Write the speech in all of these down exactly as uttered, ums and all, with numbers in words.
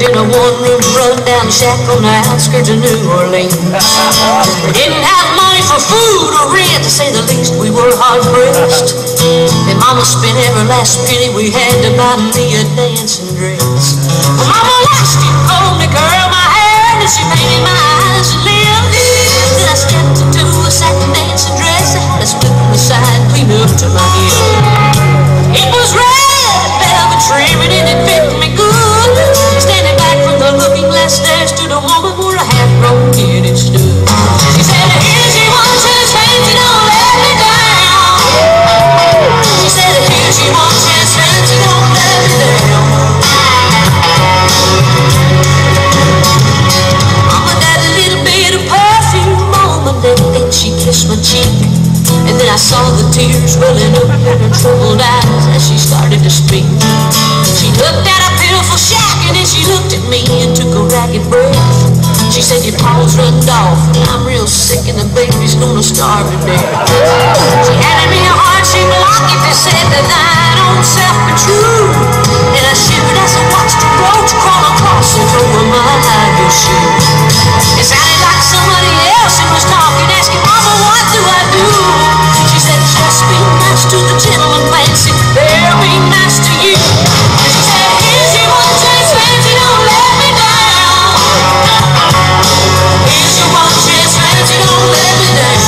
in a one-room run-down shack on the outskirts of New Orleans. We didn't have money for food or rent, to say the least. We were hard-pressed, and Mama spent every last penny we had to buy me a dancing dress. Well, Mama lashed it, combed me, curled my hair, and she painted my eyes and lips. Then I stepped into a satin dancing dress that had a split from the side clean up to my hip. It was red velvet trimming and it fit me good. Standing back from the looking glass, there stood a woman where a half-grown kid had stood. She said, "Here's your one chance, fancy, don't let me down." She said, "Here's your one chance, fancy, don't let me down." Mama got a little bit of perfume on my neck and she kissed my cheek. And then I saw the tears welling up in her troubled eyes as she started to speak. She looked at a pitiful shack and then she looked at me and took a ragged breath. She said, "Your paws runned off and I'm real sick and the baby's gonna starve to death." She handed me a heart-shaped locket that said that thine own self be true. And I shivered as I watched a roach crawl across it over my high-heel shoe. It sounded like somebody else who was talking, asking, "Mama, what do I do?" She said, "Just be nice to the gentleman, Fancy, they'll be nice to you." She said, "Here's your one chance, Fancy, don't let me down. Here's your one chance, Fancy, don't let me down.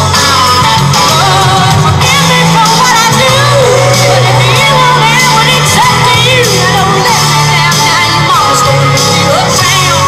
Oh, forgive me for what I do, but if you won't have what it's up to you, don't let me down. Now your mama's gonna put you uptown."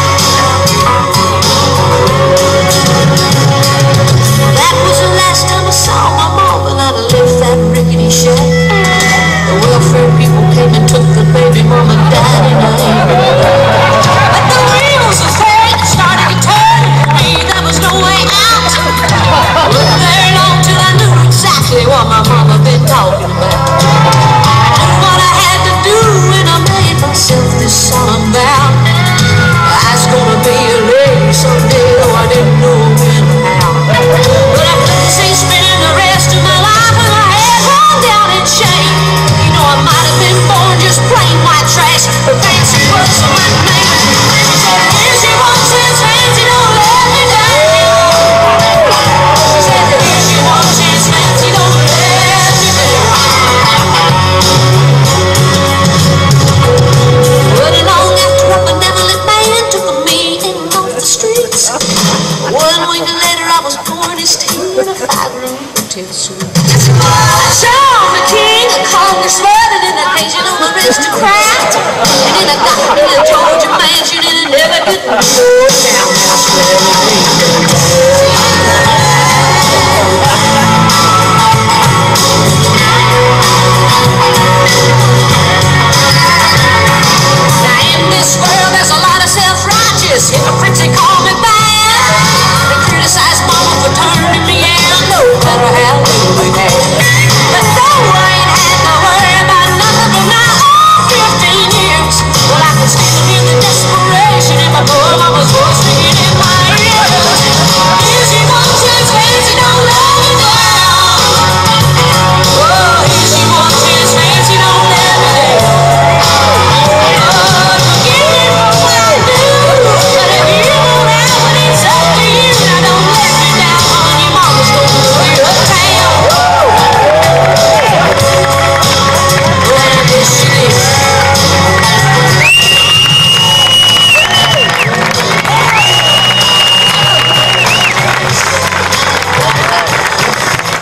That was the last time I saw my mama out of left that rickety shack. The welfare people came and took the baby, mama died in a heap. But the wheels of fate started to turn for me, there was no way out. Wasn't very long till I knew exactly what my mama been talking about. I knew what I had to do and I made myself this solemn vow. I was gonna be a lady someday, though I didn't know when or how. But I couldn't see spending the rest of my life with my head hung down in shame. You know I might have been born just plain white trash, but Fancy was my name. She said, "Here's your one chance, Fancy, don't let me down." She said, "Here's your one chance, Fancy, don't let me down." Wasn't long after a benevolent man took a meeting off the streets. One week later I was pouring his tea in a five-room hotel suite. John the King, a congressman, and an occasional aristocrat, and then I got me a Georgia mansion and a never get no townhouse where now in this world there's a lot of self-righteous hypocrites, they call me